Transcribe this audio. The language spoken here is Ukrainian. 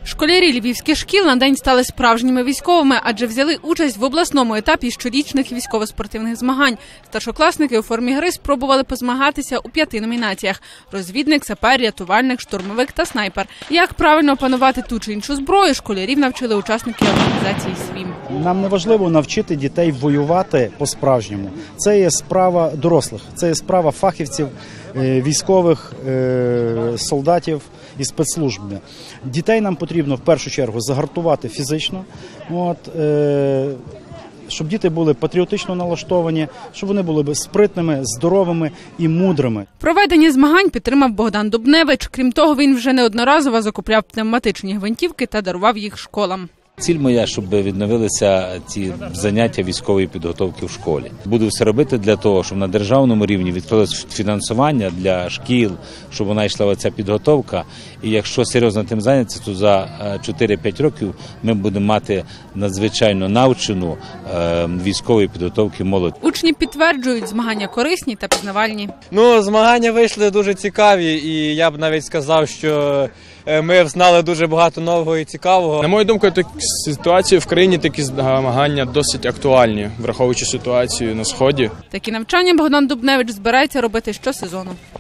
Школярі львівських шкіл на день стали справжніми військовими, адже взяли участь в обласному етапі щорічних військово-спортивних змагань. Старшокласники у формі гри спробували позмагатися у 5 номінаціях – розвідник, сапер, рятувальник, штурмовик та снайпер. Як правильно опанувати ту чи іншу зброю, школярів навчили учасники організації «СВІМ». Нам не важливо навчити дітей воювати по-справжньому. Це є справа дорослих, це є справа фахівців, військових, солдатів і спецслужб. Дітей нам потрібно в першу чергу загартувати фізично, щоб діти були патріотично налаштовані, щоб вони були спритними, здоровими і мудрими. Проведення змагань підтримав Богдан Дубневич. Крім того, він вже неодноразово закупляв пневматичні гвинтівки та дарував їх школам. Ціль моя, щоб відновилися ці заняття військової підготовки в школі. Буду все робити для того, щоб на державному рівні відкрилось фінансування для шкіл, щоб вона йшла оця підготовка. І якщо серйозно тим зайнятися, то за 4-5 років ми будемо мати надзвичайно навчену військової підготовки молодь. Учні підтверджують, змагання корисні та пізнавальні. Змагання вийшли дуже цікаві, і я б навіть сказав, що ми знали дуже багато нового і цікавого. На мою думку, ситуація в країні, такі змагання досить актуальні, враховуючи ситуацію на Сході. Такі навчання Богдан Дубневич збирається робити щосезону.